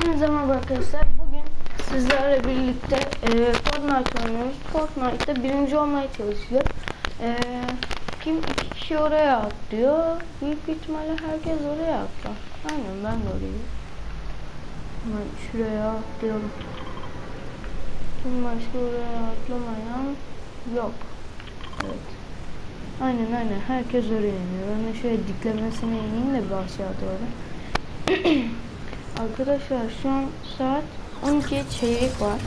Hepinize merhaba arkadaşlar. Bugün sizlerle birlikte Fortnite oynuyoruz. Fortnite'da birinci olmaya çalışacağız. Kim iki kişi oraya atlıyor. Büyük bir ihtimalle herkes oraya atlar. Aynen, ben de oraya. Hemen şuraya atlıyorum. Kim başka oraya atlamayan yok. Evet. Aynen herkes oraya iniyor. Ben de şöyle diklemesine ineyim de bir aşağı doğru. Arkadaşlar şu an saat 12 çeyrek var.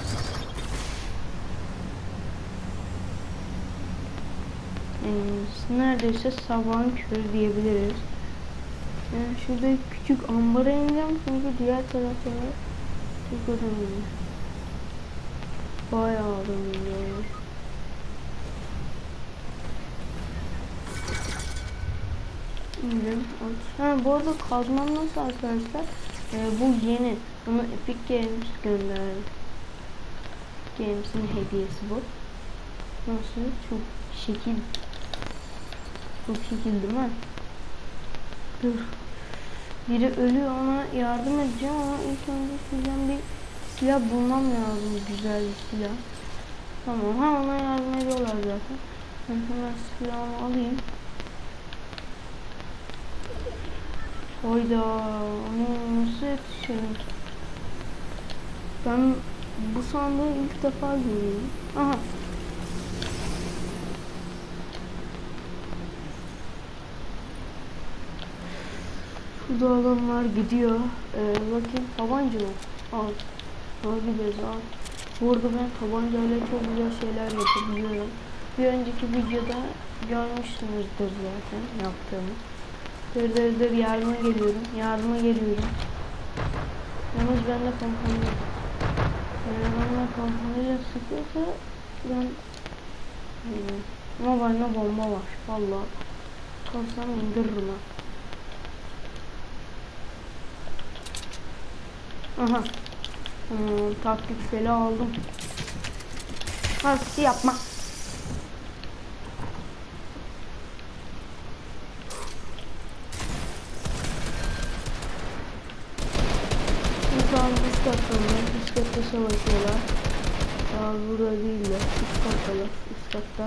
Neredeyse sabahın körü diyebiliriz. Yani şurada küçük ambara ineceğim çünkü diğer taraflara çok önemli. Bayağı önemli. Bu arada kazmam nasıl arkadaşlar? Bu yeni. Bunu Epic Games gönderdi. Games'in hediyesi bu. Nasıl? Çok şekil. Çok şekil değil mi? Dur. Biri ölüyor, ona yardım edeceğim ama ilk önce sizden bir silah bulmam lazım. Güzel bir silah. Tamam, ona yardım ediyorlar zaten. Ben hemen silahımı alayım. Hayda, onu nasıl yetişelim? Ben bu sandığı ilk defa görüyorum. Aha. Şurada adamlar gidiyor. Bakayım, tabanca mı? Al gideriz al. Bu arada ben tabancayla çok güzel şeyler yapabiliyorum. Bir önceki videoda görmüşsünüzdür zaten yaptığımı. Dur yardıma geliyorum. Yalnız bende pompalı yok. Bana pompalıyla sıkıyorsa ben ama bende bomba var. Vallahi kalsam indiririm ha. Aha. Taktik feli aldım. Nasıl yapma. Şu an üst katta savaşıyorlar. Burada değiller. Üst katta.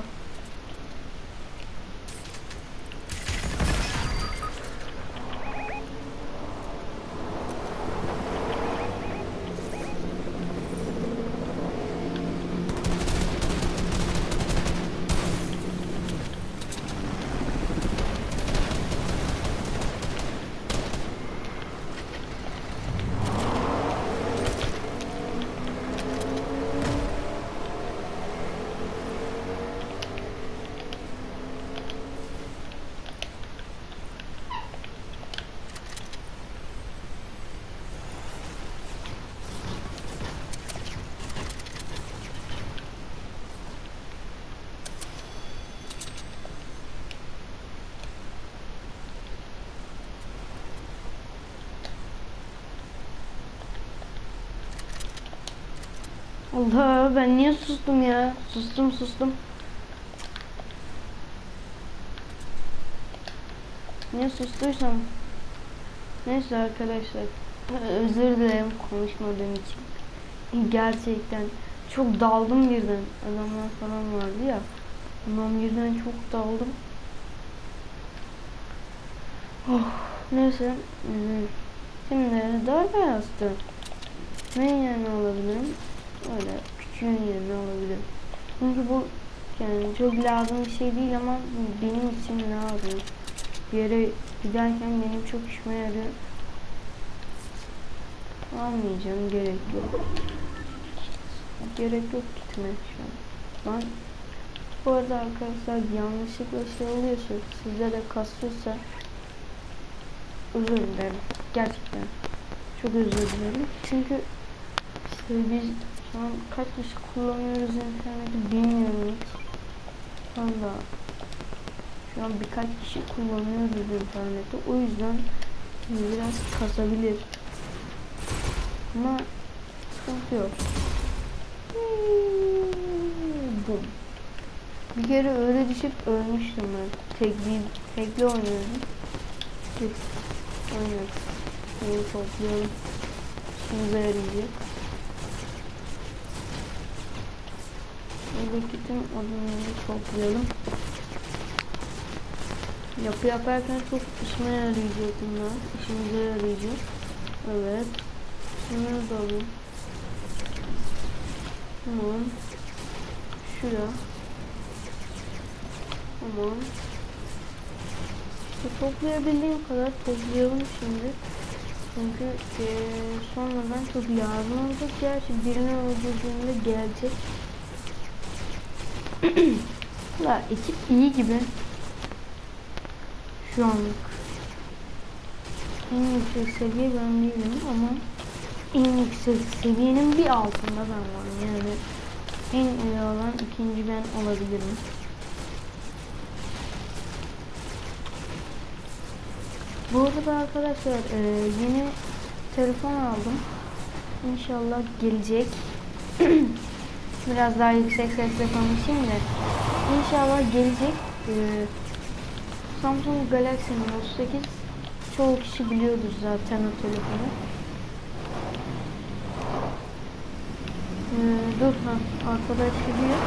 Allah, ben niye sustum ya? Sustum. Niye sustuysam? Neyse arkadaşlar. Özür dilerim konuşmadığım için. Gerçekten çok daldım birden. Adamlar falan vardı ya. Ondan birden çok daldım. Neyse. Şimdi darbe yastı. Neyin yerine alabilirim? Öyle küçüğün yerine alabilirim. Çünkü bu yani çok lazım bir şey değil ama benim için lazım. Bir yere giderken benim çok işime yarıyor. Almayacağım, gerek yok. Gerek yok gitmeye şu an. Bu arada arkadaşlar yanlışlıkla şey oluyorsa, sizde de kasıyorsa özür dilerim. Gerçekten çok özür dilerim. Çünkü işte biz şu an kaç kişi kullanıyoruz interneti bilmiyorum hiç. Şu an birkaç kişi kullanıyoruz interneti. O yüzden biraz kasabilir. Ama sıkıntı yok. Bum. Bir kere öyle düşüp ölmüştüm ben. Tekli oynuyordum. Aynen. Şunu toplayalım. işimize yarayacak. Buradaki tüm odunları toplayalım. Yapı yaparken çok işime yarayacak bunlar. İşimize yarayacak. Evet. Şunları da alayım. Tamam. Şuraya. Tamam. İşte toplayabildiğim kadar toplayalım şimdi. Çünkü sonradan çok lazım olacak. Gerçi birini öldürdüğümde gelecek. La ekip iyi gibi. Şu anlık. En yüksek seviye ben değilim ama en yüksek seviyenin bir altında ben varım. Yani en iyi olan ikinci ben olabilirim. Bu arada arkadaşlar yeni telefon aldım. İnşallah gelecek. Biraz daha yüksek sesle konuşayım da. İnşallah gelecek. Samsung Galaxy Note 8. Çoğu kişi biliyordur zaten o telefonu. Dur arkadaş gidiyor.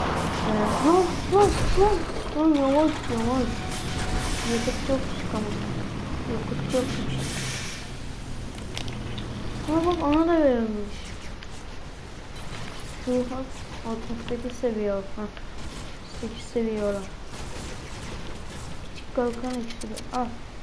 Lan yavaş. Yakıt çok küçük ama. Yakıt çok küçük. Ama bak ona da verilmiş. Şu 68 seviye al. 8 seviye olan. Küçük kalkan iksiri al.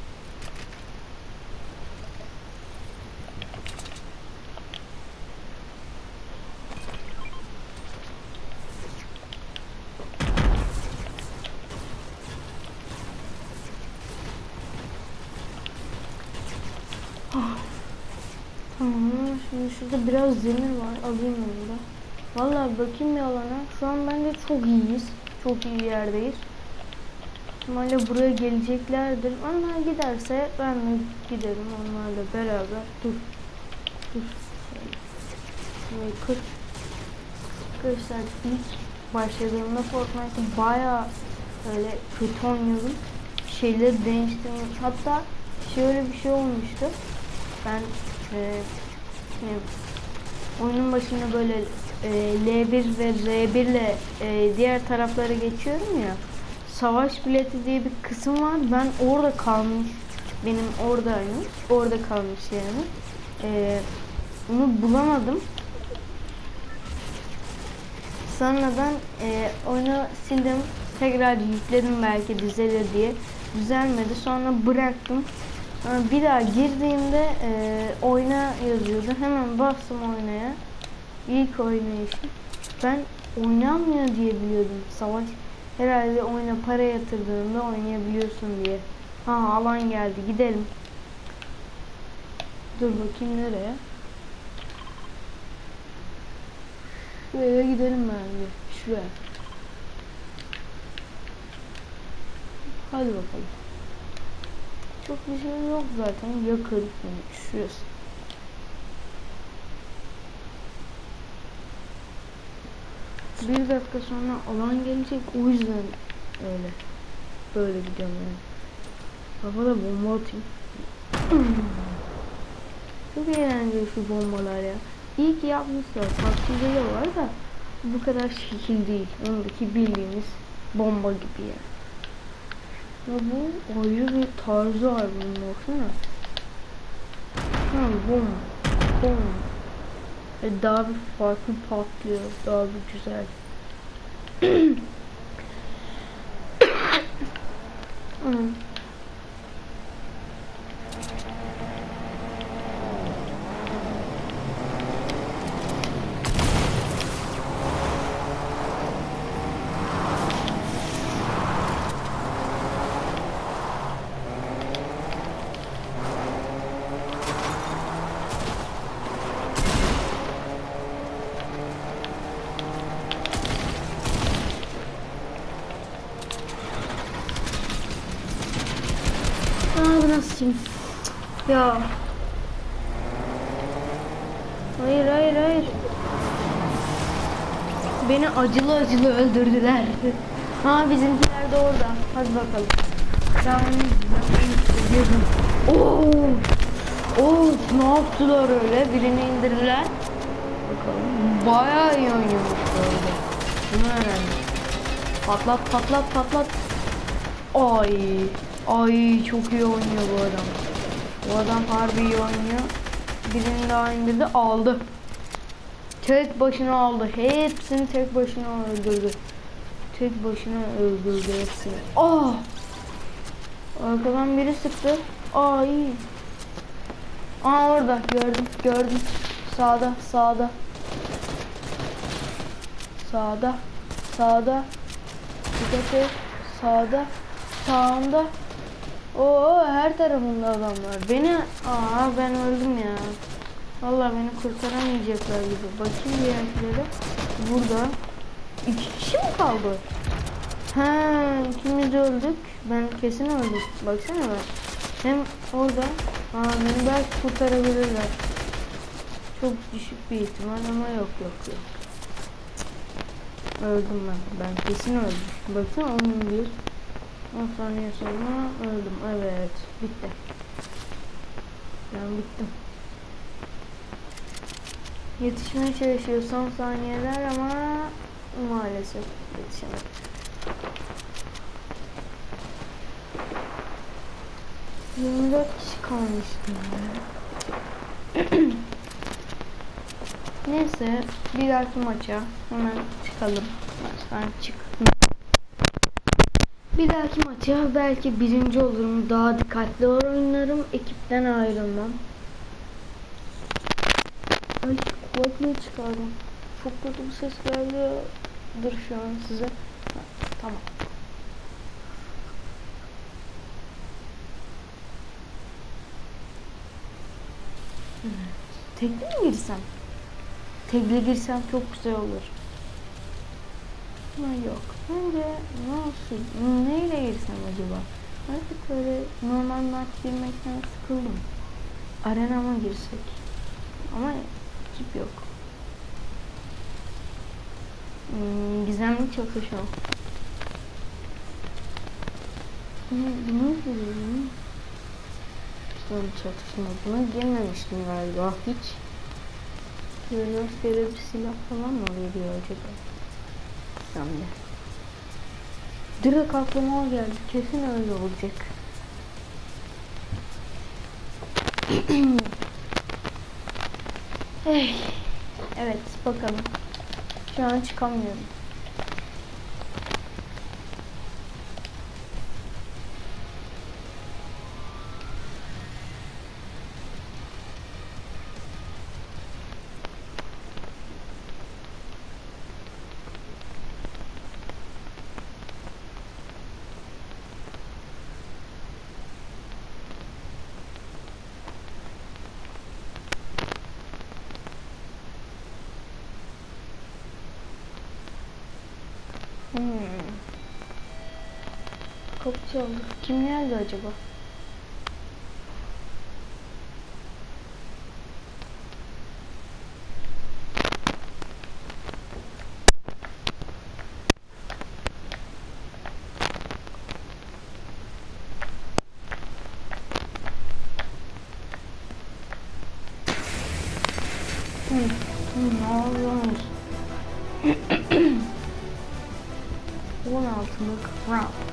Tamam, şimdi şurada biraz demir var, alayım onu da. Vallahi bakayım bir alana. Şu an bence çok iyiyiz. Çok iyi bir yerdeyiz. Normalde buraya geleceklerdir. Onlar giderse ben de giderim onlarla beraber. Dur. Şurayı kır. Arkadaşlar ilk başladığımda Fortnite'ı bayağı öyle kötü oynuyordum. Şeyleri değiştirdim. Hatta şöyle bir şey olmuştu. Ben oyunun başında böyle L1 ve R1 ile diğer taraflara geçiyorum ya. Savaş bileti diye bir kısım var. Ben orada kalmış. Benim oradaymış. Orada kalmış yani. Onu bulamadım. Sonradan oyunu sildim. Tekrar yükledim belki düzelir diye. Düzelmedi. Sonra bıraktım. Bir daha girdiğimde oyna yazıyordu. Hemen bastım oynaya. İlk oynayışım. Ben oynanmıyor diye biliyordum. Savaş herhalde oyuna para yatırdığında oynayabiliyorsun diye. Alan geldi. Gidelim. Dur bakayım nereye? Şuraya gidelim bence. Şuraya. Hadi bakalım. Çok bir şey yok zaten. Yakın. Şurası. Bir dakika sonra alan gelecek. O yüzden öyle. Böyle gidiyorum yani. Kafada bomba atayım. Çok eğlenceli şu bombalar ya. İyi ki yapmışlar. Farklı var da bu kadar şekil değil. Ondaki bildiğimiz bomba gibi ya. Ama bu ayrı bir tarzı var bunun, baksana. Bom. Daha bir farklı patlıyor. Daha bir güzel. Bu nasıl ya? Hayır. Beni acılı öldürdüler. Bizimkiler de orada. Hadi bakalım. Ben onu izliyordum. Of, ne yaptılar öyle? Birini indirdiler. Bakalım. Bayağı iyi oynuyormuş böyle. Bunu öğrendim. Patlat patlat patlat. Ay. Ay, çok iyi oynuyor bu adam. Bu adam harbi iyi oynuyor. Birini daha indirdi, aldı. Tek başına aldı. Hepsini tek başına öldürdü. Tek başına öldürdü hepsini. Ah! Arkadan biri sıktı. Ay. Aa, orada gördüm gördüm. Sağda sağda. Sağda. Sağda. Dikkat et. Sağda. Sağında. Oo, her tarafında adamlar. Ben öldüm ya. Vallahi beni kurtaramayacaklar gibi. Bakayım diğerlere. Burada 2 kişi mi kaldı? Ha, ikimiz öldük. Ben kesin öldüm. Baksana ben. Hem orada beni belki kurtarabilirler. Çok düşük bir ihtimal ama yok. Öldüm ben. Ben kesin öldüm. Baksana 10 saniye sonra öldüm. Evet. Bitti. Ben bittim. Yetişmeye çalışıyor son saniyeler ama maalesef yetişemedim. ...24 kişi kalmıştı. Neyse, bir dahaki maça hemen çıkalım. Maçtan çık. Bir dahaki maça belki birinci olurum. Daha dikkatli oynarım. Ekipten ayrılmam. Ay, kulaklığı çıkardım. Çok kötü bir ses geldi. Dur şu an size. Ha, tamam. Tekli mi girsem? Tekli girsem çok güzel olur. Ama yok. Bence neyle girsem acaba? Artık böyle normal maç girmekten sıkıldım. Arena mı girsek? Ama ekip yok. Gizemli çatışma. Ne yapıyorum? Gizemli çatışma. Buna girmemiştim galiba hiç. Rastgele bir silah falan mı veriyor acaba? Gizemli. Direkt aklıma o geldi. Kesin öyle olacak. Evet, bakalım. Şu an çıkamıyorum. Kapı çaldı. Kim geldi acaba? Ne oluyormuş? 16'lık round.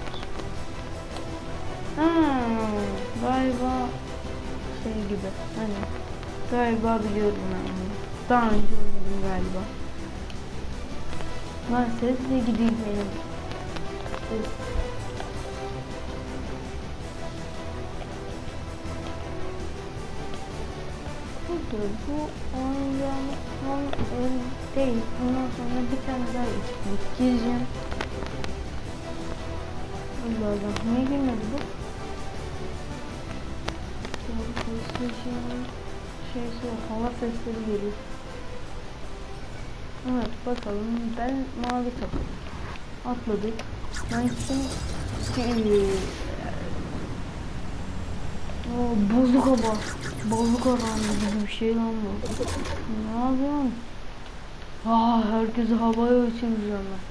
Galiba şey gibi. Hani galiba biliyorum ben bunu. Daha önce oynadım galiba. Lan sesle gideyim benim. Bu oynayacağımız son el değil. Ondan sonra bir tane daha gireceğim. Allah Allah. Niye girmedi bu? Şeysi yok. Hava sesleri geliyor. Evet, bakalım. Ben mavi takım. Atladık. Ben bozuk hava. Bozuk arandı gibi bir şey lan bu. Ne yapıyorsun? Herkesi havaya uçuracağım ben.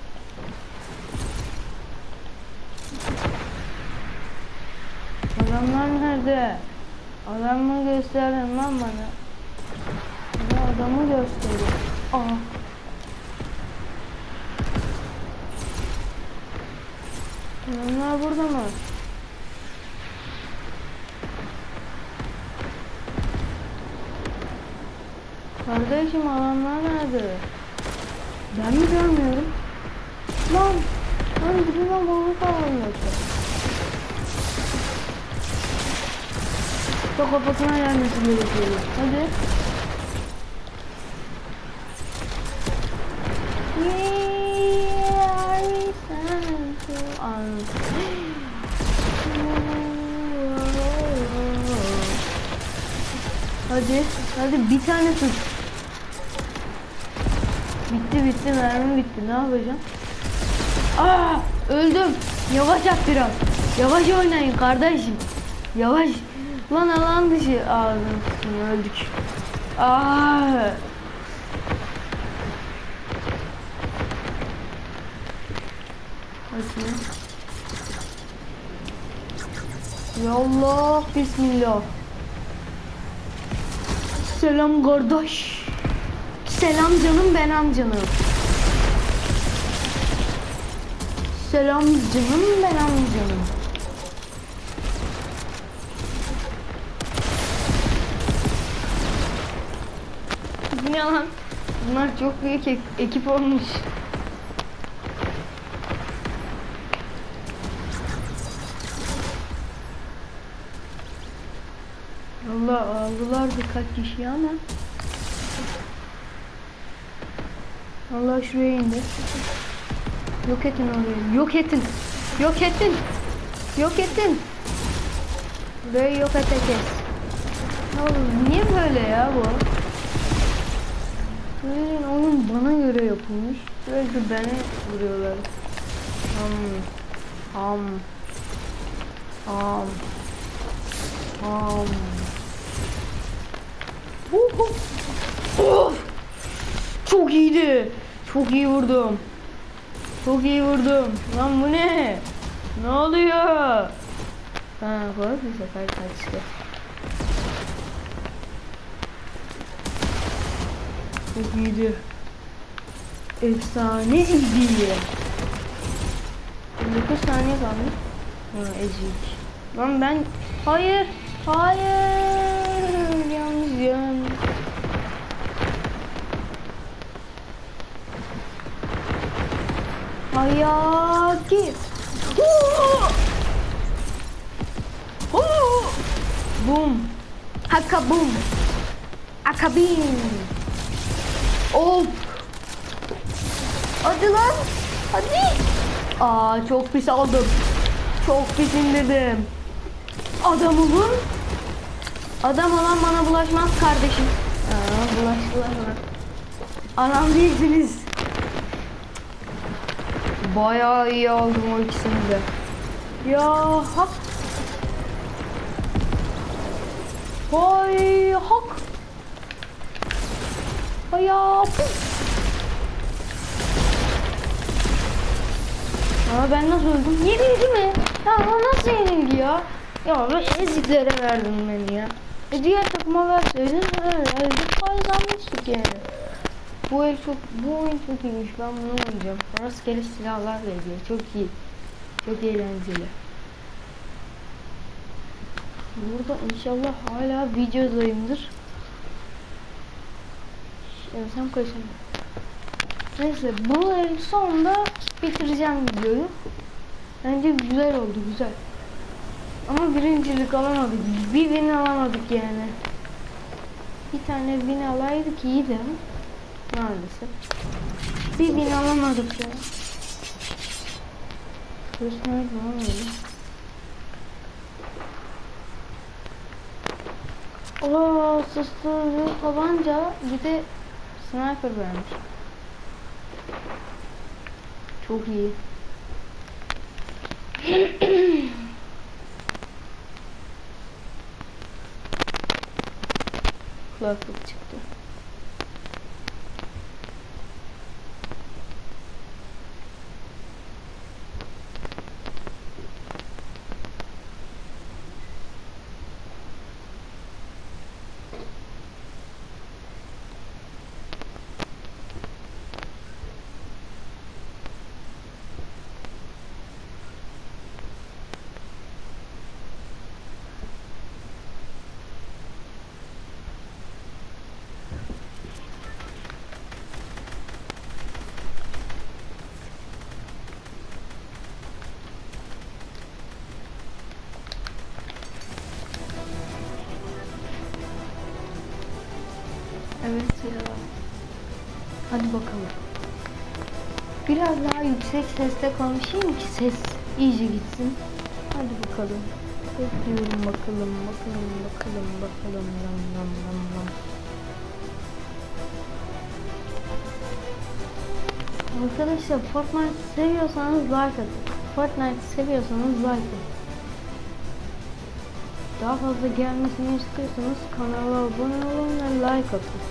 Adamlar nerede? Adamı gösterin lan bana. Bana adamı gösterin. Aa. Adamlar burada mı? Kardeşim adamlar nerede? Ben mi görmüyorum? Lan dibime balık alıyorsa. Çok kafasına gelmesi gerekiyor. Hadi. Hadi bir tane tut. Bitti mermi bitti. Ne yapacağım? Aa, öldüm. Yavaş yap biraz. Yavaş oynayın kardeşim. Yavaş. Lan alan dışı. Ağzını öldük. Aa. Hadi. Ya Allah, bismillah. Selam kardeş. Selam canım, ben amcanım. Selam canım, ben amcanım. Bu ne lan? Bunlar çok büyük ekip olmuş. Allah aldılar birkaç kişi ama. Allah şuraya indi. Yok etin orayı. Yok etin. Yok etin. Yok etin. Burayı yok edeceğiz. Oğlum niye böyle ya bu? Oyun bana göre yapılmış. Sürekli beni vuruyorlar. Ham. Of! Çok iyiydi. Çok iyi vurdum. Lan bu ne? Ne oluyor? Ha, bak bir sefer kaçtı. Çok iyiydi. Efsaneydi. 9 saniye kaldı. Ha, ezik. Lan ben... Hayır. Yanlış. Hayaki. Boom. Hakabum. Akabim. Of. Hadi lan. Hadi. Aa, çok pis aldım. Çok pis indirdim. Adamımın. Adam olan bana bulaşmaz kardeşim. Aa, bulaştılar bana. Anam değilsiniz. Bayağı iyi aldım o ikisini de. Ya hak. Hay hak. Hayat. Aa, ben nasıl öldüm? Yenildi mi? Ya nasıl yenildi ya? Ya ben eziklere verdim beni ya. Diğer takıma verseydin ezdik kazanmıştık yani. Bu oyun çok iyiymiş. Ben bunu oynayacağım. Rastgele silahlarla ilgili. Çok iyi. Çok eğlenceli. Burada inşallah hala videodayımdır. Sen kaçın. Neyse bu sonunda bitireceğim videoyu. Bence güzel oldu, güzel. Ama birincilik alamadık. Bir win alamadık yani. Bir tane win alaydık iyiydi ama maalesef. Bir win alamadık ya. Göstermek var mıydı? Ooo, susturucu tabanca bir de sniper vermiş. Çok iyi. Kulaklık çıktı. Evet ya. Hadi bakalım. Biraz daha yüksek sesle konuşayım ki ses iyice gitsin. Hadi bakalım. Bekliyorum bakalım. Lam lam lam lam. Arkadaşlar Fortnite seviyorsanız like atın. Fortnite seviyorsanız like atın. Daha fazla gelmesini istiyorsanız kanala abone olun ve like atın.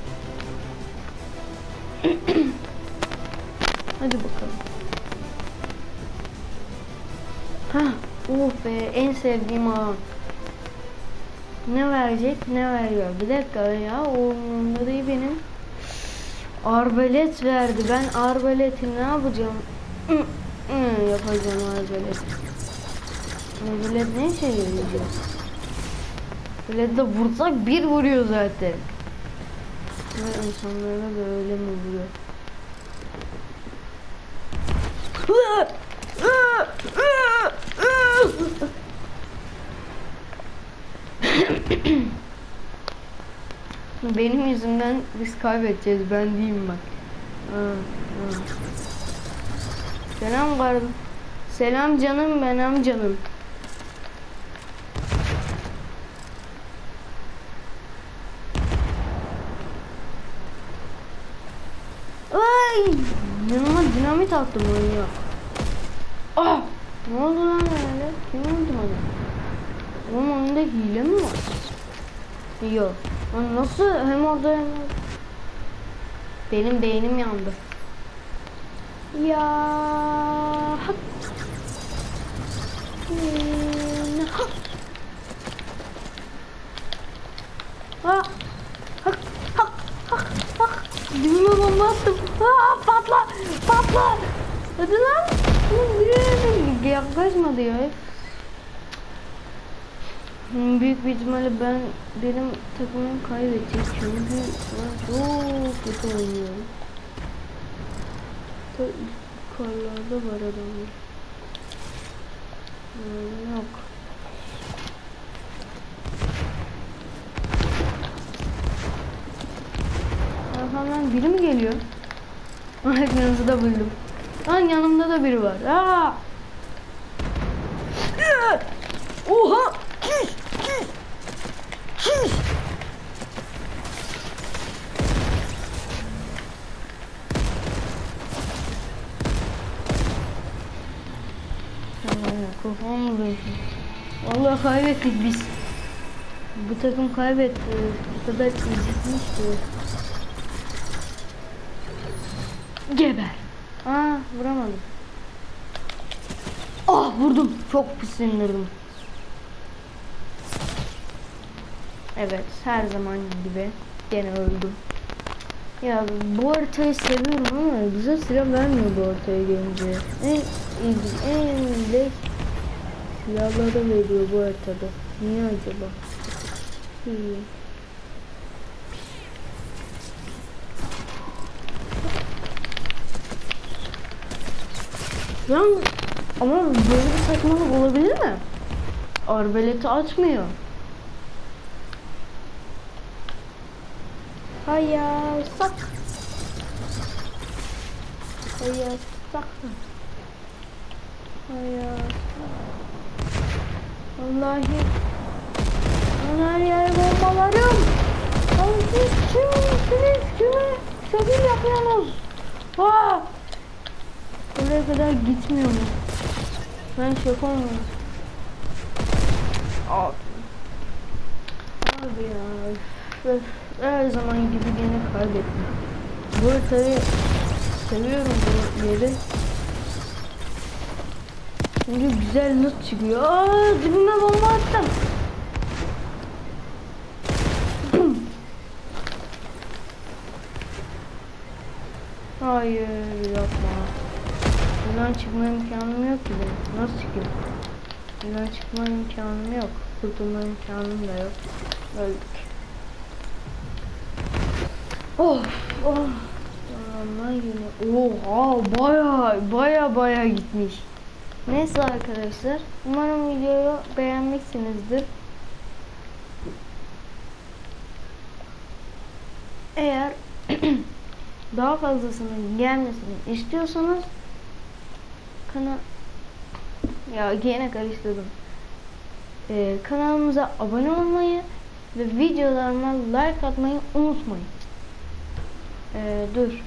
Hadi bakalım. Hah, oh be, en sevdiğim alan. Ne verecek, ne veriyor? Bir dakika ya, o umurumda değil benim. Arbalet verdi. Ben arbaleti ne yapacağım? Yapacağım arbalet. Arbalet ne işe yarayacak? Arbalet de vursak bir vuruyor zaten. Ve insanlara da öyle mi vuruyor? Benim yüzümden biz kaybedeceğiz, ben diyeyim bak. Selam kardeşim. Selam canım, benim canım. Ay! Yanıma dinamit attım manyak. Ah! Ne oldu lan öyle? Kim öldü bana? Onun önünde hile mi var? Yok. Nasıl hem orada hem orada? Benim beynim yandı. Ya hak. Hak. Ha. Hak. Hak. Hak. Hak. Dibime bomba attım. Aa, patla. Patla. Hadi lan. Yaklaşmadı ya. Büyük bir ihtimalle benim takımım kaybedecek çünkü ben çok kötü oynuyorum. Yukarılarda var adamlar. Yok. Arkamdan biri mi geliyor? Hepinizi de buldum. Lan yanımda da biri var. Aa! Oha! Kafam vuruyor. Vallahi kaybettik biz. Bu takım kaybetti. Bu kadar ezilmişti. Geber. Aa, vuramadım. Ah, vurdum. Çok pis sinirdim. Evet, her zaman gibi gene öldüm. Ya bu haritayı seviyorum ama güzel silah vermiyor bu haritaya gelince. En leş silahları veriyor bu haritada. Niye acaba? Lan ama böyle bir saçmalık olabilir mi? Arbaleti atmıyor. Hayırsak. Hayırsak. Vallahi her yer bombalarım. Siz kime şekil yapıyorsunuz? Oraya kadar gitmiyor mu? Ben şok olmuyorum. Abi ya. Her zaman gibi gene kaybettim. Bu haritayı seviyorum, bu yeri. Çünkü güzel loot çıkıyor. Aa, dibime bomba attım. Hayır, yapma. Buradan çıkma imkanım yok ki benim. Nasıl çıkayım? Buradan çıkma imkanım yok. Kurtulma imkanım da yok. Öldük. Ama yine. Oha, baya gitmiş. Neyse arkadaşlar. Umarım videoyu beğenmişsinizdir. Eğer daha fazlasının gelmesini istiyorsanız ya gene karıştırdım. Kanalımıza abone olmayı ve videolarıma like atmayı unutmayın. Dur.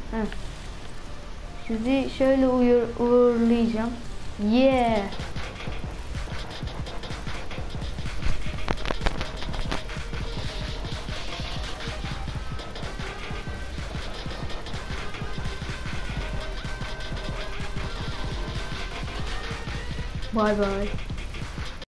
Sizi şöyle uğurlayacağım. Yeah. Bye bye.